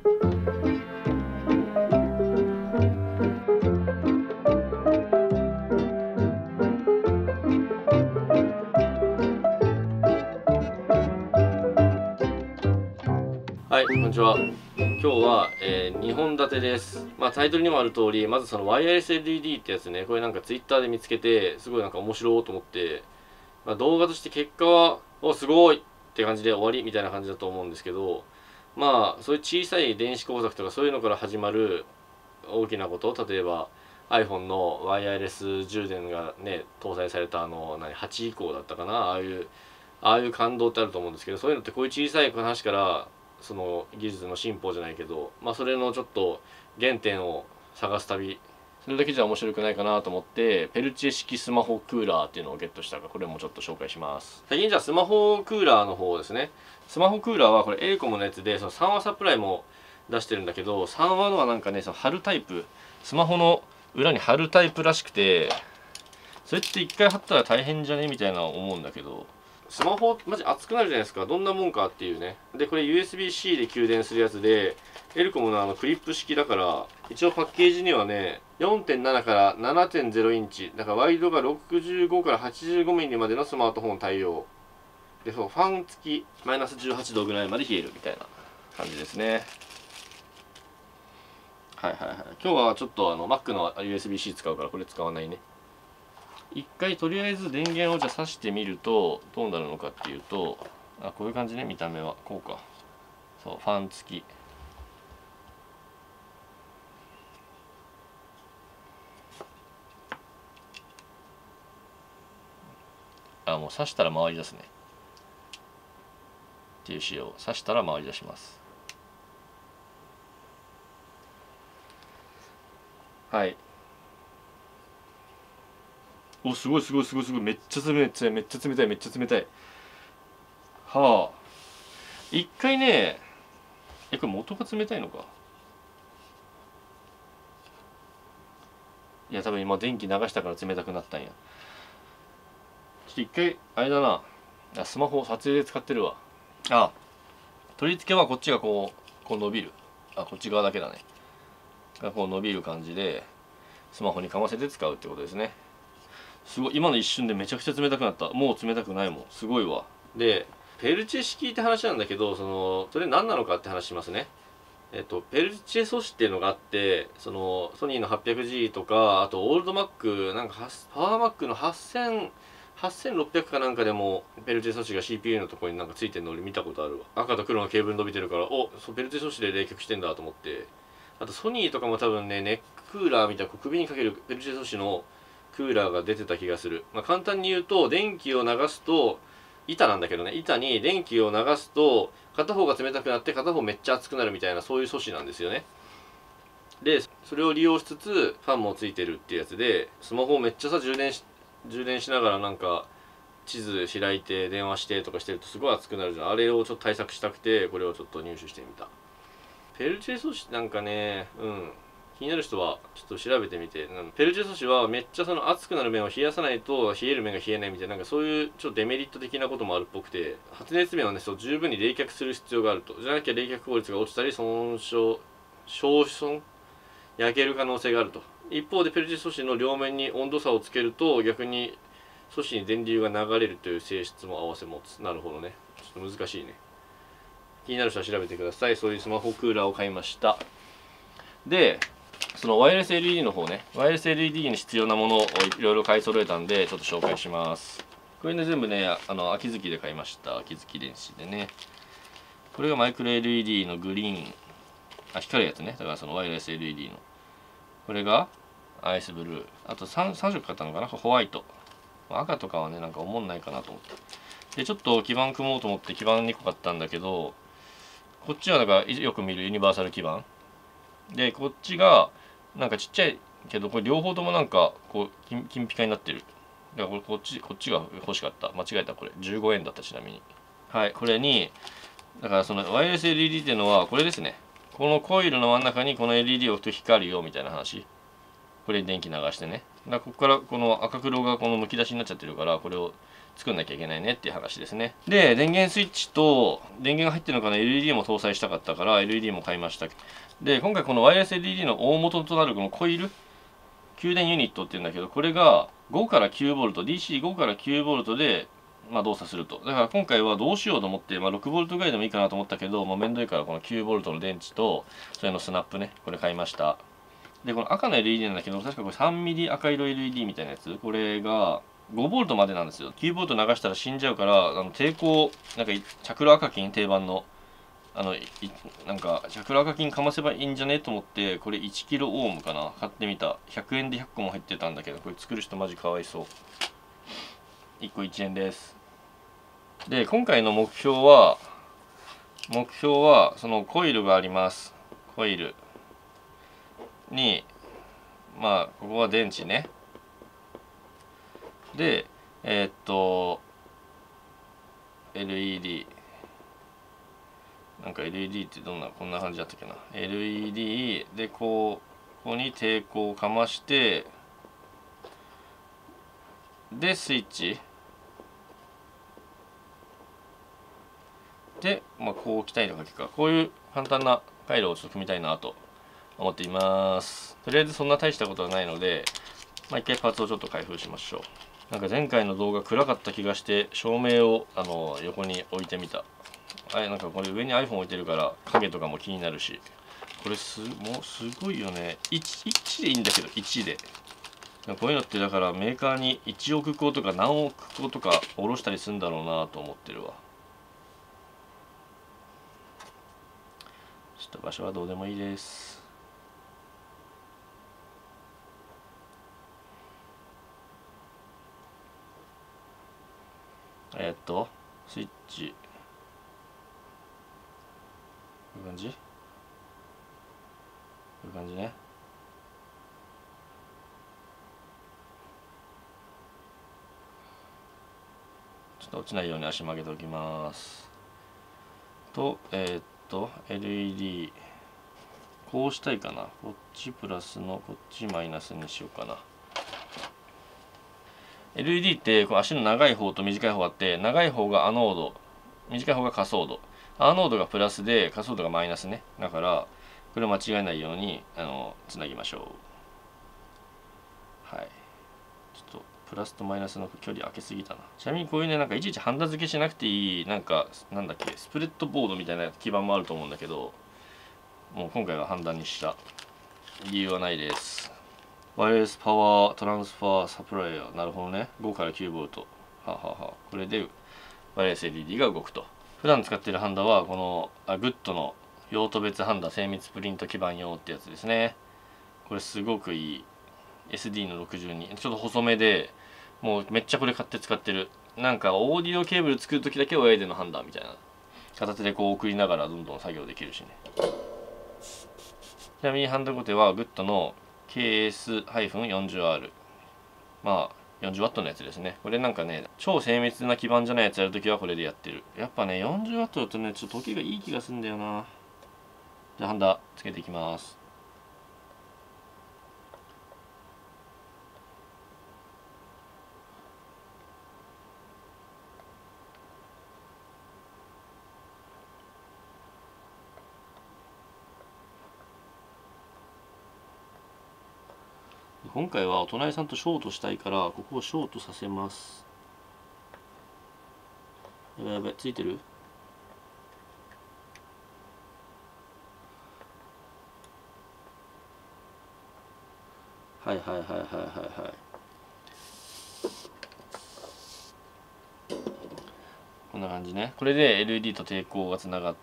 はい、こんにちは。今日は、2本立てです。タイトルにもある通り、まずそのワイヤレス LED ってやつね、これなんか Twitter で見つけて、すごいなんか面白いと思って、動画として結果は、すごいって感じで終わりみたいな感じだと思うんですけど、そういう小さい電子工作とかそういうのから始まる大きなこと、例えば iPhone のワイヤレス充電がね、搭載された8以降だったかな、ああいう感動ってあると思うんですけど、そういうのってこういう小さい話からその技術の進歩じゃないけど、それのちょっと原点を探す旅、それだけじゃ面白くないかなと思ってペルチェ式スマホクーラーっていうのをゲットしたから、これもちょっと紹介します。先にじゃあスマホクーラーの方ですね。スマホクーラーはこれエレコムのやつで、その3話サプライも出してるんだけど、3話のはなんかね、その貼るタイプ、スマホの裏に貼るタイプらしくて、それって1回貼ったら大変じゃねみたいな思うんだけど、スマホマジ熱くなるじゃないですか。どんなもんかっていうね。でこれ USB-C で給電するやつで、エルコムのクリップ式だから、一応パッケージにはね 4.7 から 7.0 インチだから、ワイドが65から85ミリまでのスマートフォン対応で、そうファン付きマイナス18度ぐらいまで冷えるみたいな感じですね。はいはいはい。今日はちょっとMac の USB-C 使うからこれ使わないね。一回とりあえず電源をじゃあ挿してみるとどうなるのかっていうと、こういう感じね。見た目はこうか。そう、ファン付き。もう挿したら回り出すねっていう仕様。挿したら回り出します。はい。すごいすごいすごいすごい。めっちゃ冷たいめっちゃ冷たいめっちゃ冷たい。はあ。一回ね、これ元が冷たいのか。いや多分今電気流したから冷たくなったんや。ちょっと一回あれだな、スマホ撮影で使ってるわ。取り付けはこっちがこう伸びる、こっち側だけだねがこう伸びる感じで、スマホにかませて使うってことですね。すごい、今の一瞬でめちゃくちゃ冷たくなった。もう冷たくないもん。すごいわ。でペルチェ式って話なんだけど、それ何なのかって話しますね。ペルチェ素子っていうのがあって、そのソニーの 800G とか、あとオールド Mac なんかパワー Mac の8600かなんかでもペルチェ素子が CPU のところになんかついてるの俺見たことあるわ。赤と黒のケーブル伸びてるから、ペルチェ素子で冷却してんだと思って。あとソニーとかも多分ね、ネッククーラーみたいな首にかけるペルチェ素子のクーラーが出てた気がする。簡単に言うと、電気を流すと、板なんだけどね、板に電気を流すと片方が冷たくなって片方めっちゃ熱くなるみたいな、そういう素子なんですよね。でそれを利用しつつファンもついてるっていうやつで、スマホをめっちゃ充電しながらなんか地図開いて電話してとかしてるとすごい熱くなるじゃん。あれをちょっと対策したくてこれをちょっと入手してみた。ペルチェ素子なんかね、気になる人はちょっと調べてみて。ペルチェ素子はめっちゃその熱くなる面を冷やさないと冷える面が冷えないみたいな、なんかそういうちょっとデメリット的なこともあるっぽくて、発熱面はね、十分に冷却する必要があると。じゃなきゃ冷却効率が落ちたり焼損、焼ける可能性があると。一方でペルチェ素子の両面に温度差をつけると逆に素子に電流が流れるという性質も併せ持つ。なるほどね。ちょっと難しいね。気になる人は調べてください。そういうスマホクーラーを買いました。でそのワイヤレス LED の方ね、ワイヤレス LED に必要なものをいろいろ買い揃えたんでちょっと紹介します。これね全部ね秋月で買いました。秋月電子でね。これがマイクロ LED のグリーン、光るやつね。だからそのワイヤレス LED のこれがアイスブルー、あと 3色買ったのかな。ホワイト、赤とかはねなんか思んないかなと思って、でちょっと基板組もうと思って基板2個買ったんだけど、こっちはだからよく見るユニバーサル基板で、こっちがなんかちっちゃいけどこれ両方ともなんかこう金ピカになってる。だからこっちが欲しかった。間違えた。これ15円だった。ちなみにはい。これにだからそのワイヤレス LED っていうのはこれですね。このコイルの真ん中にこの LED を置くと光るよみたいな話。これに電気流してね。だからここからこの赤黒がこのむき出しになっちゃってるから、これを作んなきゃいけないねっていう話ですね。で、電源スイッチと電源が入ってるのかな LED も搭載したかったから LED も買いました。で、今回このワイヤレス LED の大元となるこのコイル、給電ユニットっていうんだけど、これが5から 9V、DC5 から 9V で動作すると。だから今回はどうしようと思って、6V ぐらいでもいいかなと思ったけど、めんどいからこの 9V の電池と、それのスナップね、これ買いました。で、この赤の LED なんだけど、確かこれ 3mm 赤色 LED みたいなやつ。これが 5V までなんですよ。9V 流したら死んじゃうから、抵抗、なんか、チャクラ赤金定番の、なんか、チャクラ赤金かませばいいんじゃねと思って、これ 1kΩ オームかな買ってみた。100円で100個も入ってたんだけど、これ作る人マジかわいそう。1個1円です。で、今回の目標は、そのコイルがあります。コイルに、ここは電池ね。で、LED。なんか LED ってこんな感じだったっけな。LED で、ここに抵抗をかまして、で、スイッチ。で、こう置きたいのかこういう簡単な回路をちょっと組みたいなと思っています。とりあえずそんな大したことはないので、一回パーツをちょっと開封しましょう。なんか前回の動画暗かった気がして、照明を横に置いてみた。なんかこれ上に iPhone 置いてるから影とかも気になるし、これもうすごいよね。1でいいんだけど、1で。こういうのってだからメーカーに1億個とか何億個とか下ろしたりするんだろうなと思ってるわ。ちょっと場所はどうでもいいです。スイッチ。こういう感じ？こういう感じね。ちょっと落ちないように足曲げておきます。と、LED。こうしたいかな。こっちプラスのこっちマイナスにしようかな。LED ってこう足の長い方と短い方があって、長い方がアノード、短い方がカソード。アノードがプラスでカソードがマイナスね。だからこれを間違えないようにつなぎましょう。はい。ちょっとプラスとマイナスの距離開けすぎたな。ちなみにこういうね、なんかいちいちハンダ付けしなくていい、なんだっけ、スプレッドボードみたいな基板もあると思うんだけど、もう今回は判断にした理由はないです。ワイヤレスパワートランスファーサプライヤー。なるほどね。5から 9V。これでワイヤレス LED が動くと。普段使っているハンダはこのグッドの用途別ハンダ精密プリント基板用ってやつですね。これすごくいい。SD の62。ちょっと細めで、もうめっちゃこれ買って使ってる。なんかオーディオケーブル作るときだけ親でのハンダみたいな形でこう送りながらどんどん作業できるしね。ちなみにハンダゴテはグッドの KS-40R。40W のやつですね。これなんかね、超精密な基板じゃないやつやるときはこれでやってる。やっぱね、40W だとね、ちょっと時計がいい気がするんだよな。じゃあハンダつけていきます。今回はお隣さんとショートしたいから、ここをショートさせます。やばいやばい、ついてる？はいはいはいはいはいはい。こんな感じね。これで LED と抵抗がつながった。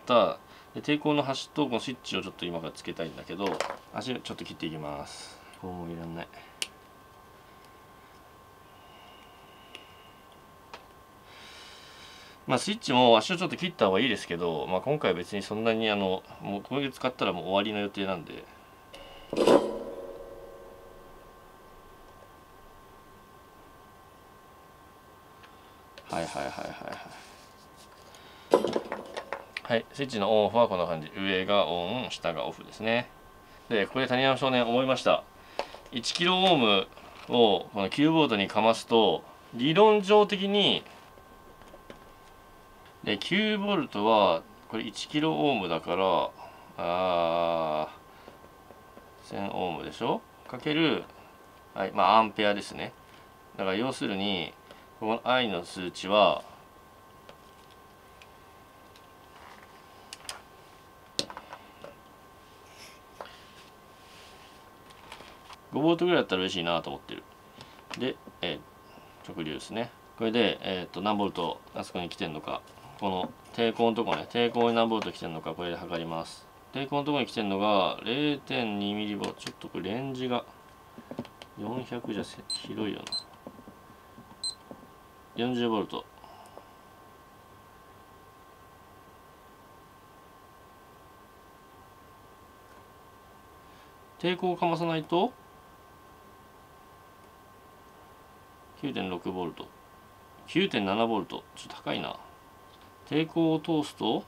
で抵抗の端とこのスイッチをちょっと今からつけたいんだけど、足ちょっと切っていきます。こうもいらんない。スイッチも足をちょっと切った方がいいですけど、今回は別にそんなにもうこれ使ったらもう終わりの予定なんで。はいはいはいはいはい。はい、スイッチのオンオフはこんな感じ。上がオン、下がオフですね。で、これ谷山少年思いました。1kΩをこのキーボードにかますと、理論上的にで 9V はこれ 1kΩ だから1000オームでしょかける、はい、まあアンペアですね。だから要するにこの I の数値は5V ぐらいだったら嬉しいなと思ってる。で、直流ですね。これで、何ボルトあそこに来てんのか、この抵抗のとこね、抵抗に何ボルト来てんのか、これで測ります。抵抗のとこに来てんのが 0.2mV。ちょっとこれレンジが400じゃ広いよな。40ボルト。抵抗をかまさないと 9.6 ボルト。9.7 ボルト。ちょっと高いな。抵抗を通すと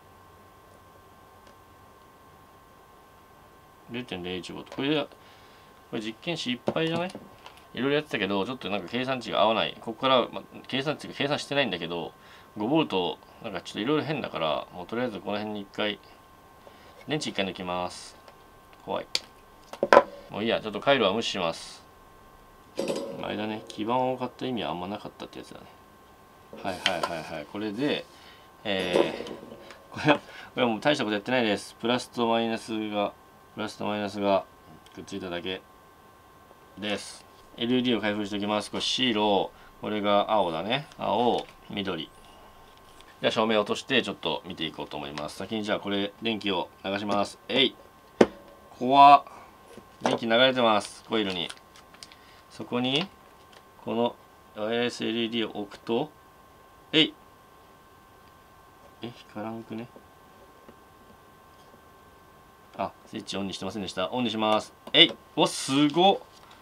0.01 ボルト。これ実験失敗じゃない？いろいろやってたけど、ちょっとなんか計算値が合わない。ここから、計算してないんだけど、5ボルト、なんかちょっといろいろ変だから、もうとりあえずこの辺に1回、電池1回抜きます。怖い。もういいや、ちょっと回路は無視します。あれだね、基板を買った意味はあんまなかったってやつだね。はい。これで、これはもう大したことやってないです。プラスとマイナスがくっついただけです。LED を開封しておきます。これ白、これが青だね。青、緑。じゃあ照明を落としてちょっと見ていこうと思います。先にじゃあこれ電気を流します。怖っ。電気流れてます。コイルに。そこにこのワイヤレス LED を置くと、光らんくね。あ、スイッチオンにしてませんでした。オンにします。お、すごっ。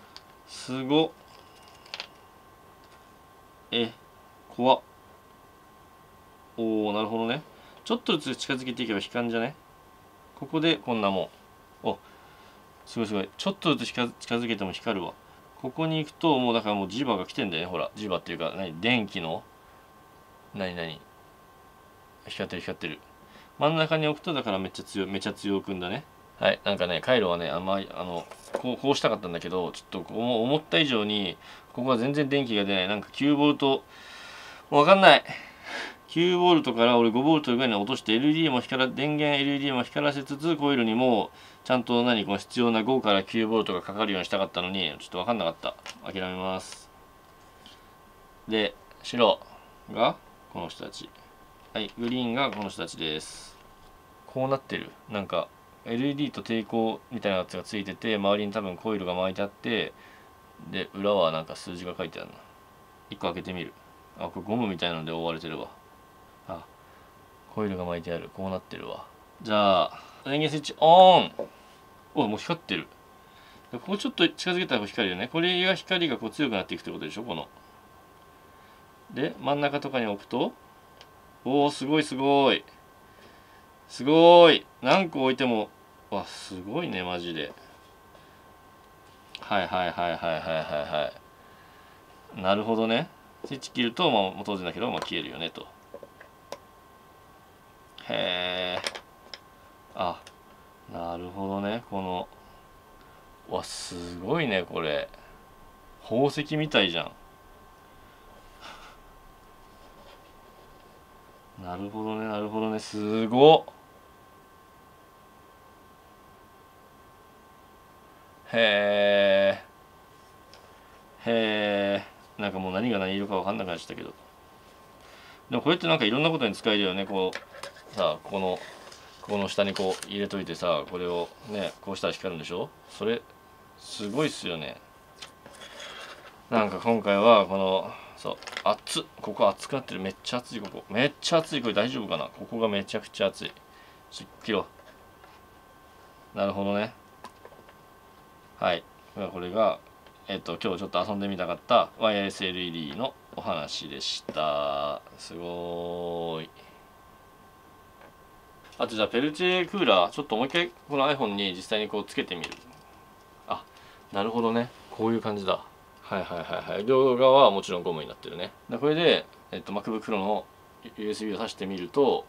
怖っ。おー、なるほどね。ちょっとずつ近づけていけば光るんじゃね？ここでこんなもん。お、すごい。ちょっとずつ近づけても光るわ。ここに行くと、もうだからもう磁場が来てんだよね。ほら、磁場っていうか、電気の、光ってる。真ん中に置くと、だからめっちゃ強くんだね。はい、なんかね、回路はね、あんまり、こうしたかったんだけど、ちょっと思った以上に、ここは全然電気が出ない。なんか9ボルト、もうわかんない。9ボルトから俺5ボルトぐらいに落として、電源 LED も光らせつつ、コイルにも、ちゃんとこの必要な5から9ボルトがかかるようにしたかったのに、ちょっとわかんなかった。諦めます。で、白がこの人たち。はい、グリーンがこの人たちです。こうなってる。なんか、LED と抵抗みたいなやつがついてて、周りに多分コイルが巻いてあって、で、裏はなんか数字が書いてあるな。1個開けてみる。あ、これゴムみたいなので覆われてるわ。あ、コイルが巻いてある。こうなってるわ。じゃあ、電源スイッチオン。もう光ってる。ここちょっと近づけたら光るよね。これが光が強くなっていくってことでしょ、この。で、真ん中とかに置くと、すごい。何個置いても、すごいね、マジで。はい。なるほどね。スイッチ切ると、当然だけど、消えるよねと。へえ。あ、なるほどね。すごいね、これ。宝石みたいじゃん。なるほどね。すごっ。へえ。なんかもう何が何色か分かんなくなっちゃったけど。でもこれってなんかいろんなことに使えるよね。この下にこう入れといてさ、これをね、こうしたら光るんでしょ？それ、すごいっすよね。なんか今回はここ熱くなってる。めっちゃ熱い、ここ。めっちゃ熱い。これ大丈夫かな？ここがめちゃくちゃ熱い。切ろう。なるほどね。はい。これが、今日ちょっと遊んでみたかったワイヤレス LED のお話でした。すごーい。あとじゃあペルチェクーラー、ちょっともう一回この iPhone に実際にこうつけてみる。あ、なるほどね。こういう感じだ。はい。両側はもちろんゴムになってるね。これで、MacBook Pro の USB を挿してみると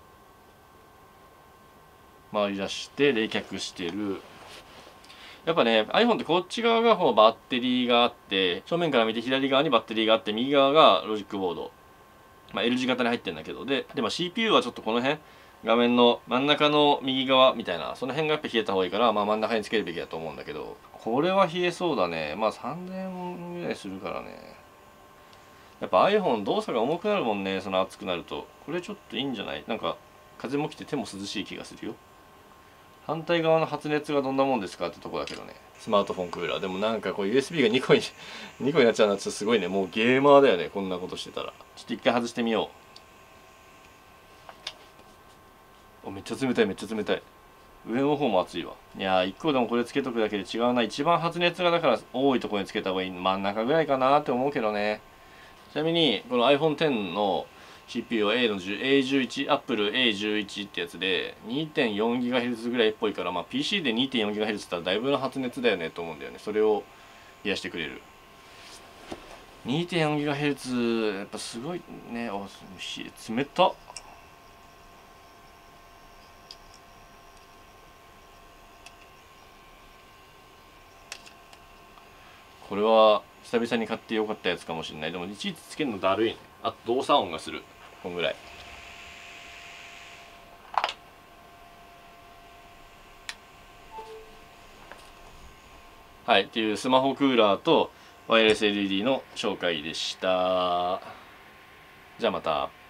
回り出して冷却してる。やっぱね iPhone ってこっち側がバッテリーがあって、正面から見て左側にバッテリーがあって、右側がロジックボード、L 字型に入ってるんだけど、でも CPU はちょっとこの辺、画面の真ん中の右側みたいな、その辺がやっぱ冷えた方がいいから、真ん中につけるべきだと思うんだけど、これは冷えそうだね。3000円ぐらいするからね。やっぱ iPhone 動作が重くなるもんね、その熱くなると。これちょっといいんじゃない？なんか風も来て手も涼しい気がするよ。反対側の発熱がどんなもんですかってとこだけどね。スマートフォンクーラーでもなんかこう USB が2個に2個になっちゃうのはちょっとすごいね。もうゲーマーだよね、こんなことしてたら。ちょっと一回外してみよう。めっちゃ冷たい、めっちゃ冷たい。上の方も熱いわ。いやー、1個でもこれつけとくだけで違うな。一番発熱がだから多いところにつけた方がいい。真ん中ぐらいかなって思うけどね。ちなみにこの iPhone X の CPU は A11、Apple A11 ってやつで 2.4GHz ぐらいっぽいから、PC で 2.4GHz って言ったらだいぶの発熱だよねと思うんだよね。それを冷やしてくれる。2.4GHz やっぱすごいね。冷たっ。これは久々に買ってよかったやつかもしれない。でもいちいちつけるのだるいね。あと動作音がする。こんぐらい。はい、っていうスマホクーラーとワイヤレス LED の紹介でした。じゃあまた。